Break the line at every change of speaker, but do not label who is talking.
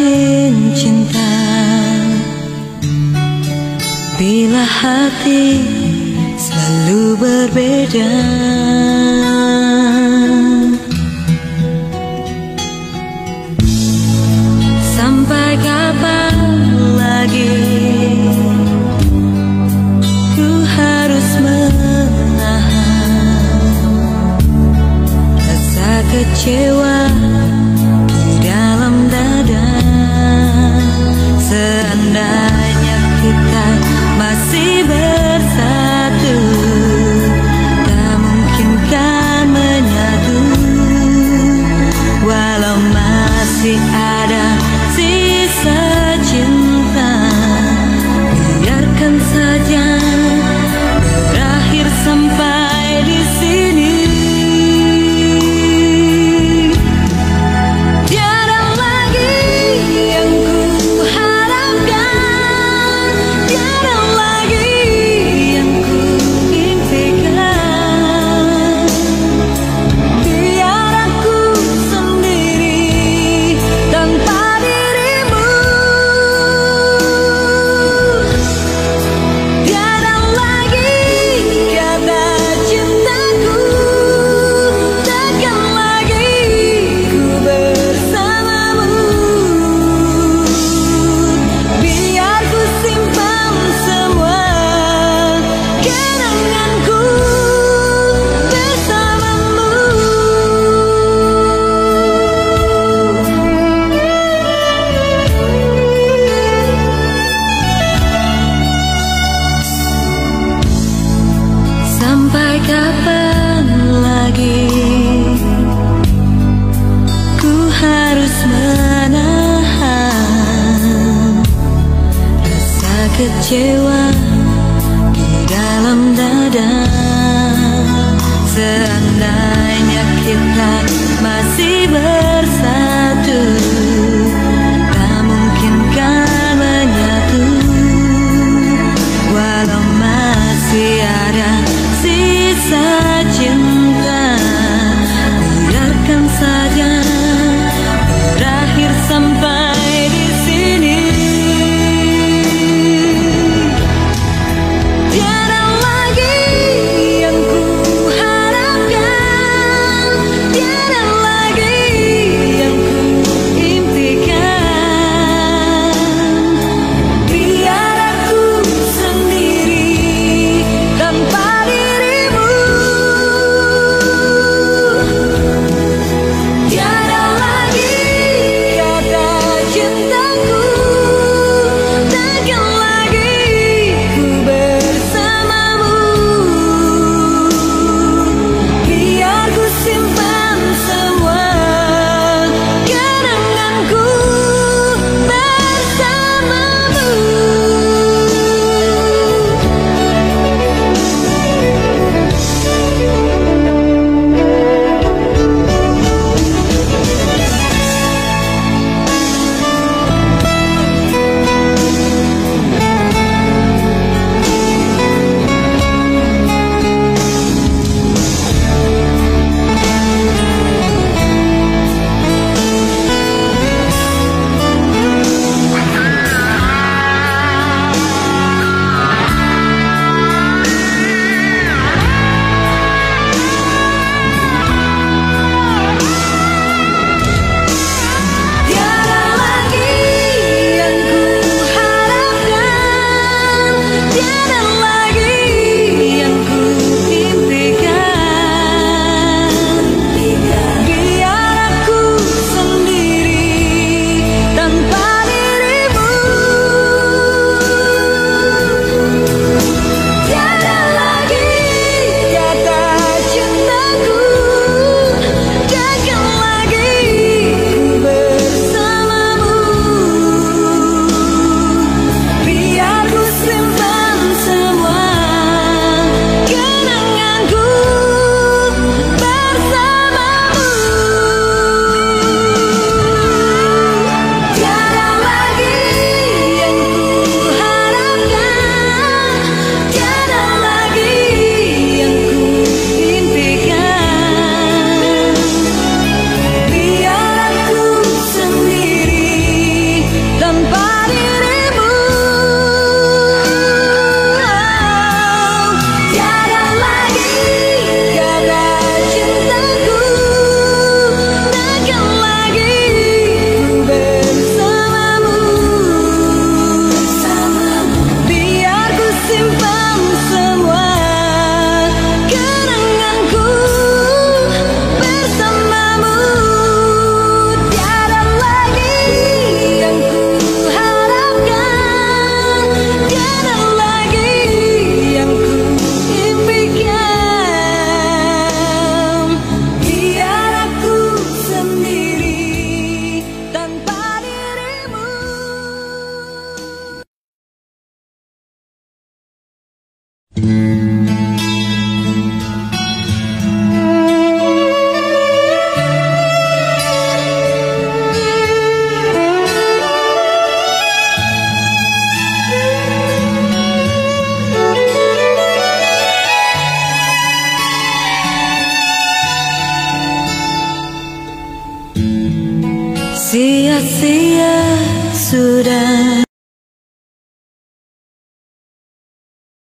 menjalin cinta, bila hati selalu berbeda. Sampai kapan lagi ku harus menahan rasa kecewa di dalam dada. Seandainya kita masih bersatu, tak mungkin kan menyatu. Walau masih ada sisa cinta, biarkan saja berakhir sampai di sini. Tiada lagi yang ku harapkan, tiada lagi yang ku impikan. Biar aku sendiri tanpa dirimu. Tiada lagi kata cintaku, takkan lagi ku bersamamu. Biar ku simpan semua kenanganku bersamamu. Sampai kapan lagi ku harus menahan rasa kecewa di dalam dada. Seandainya kita masih bersama,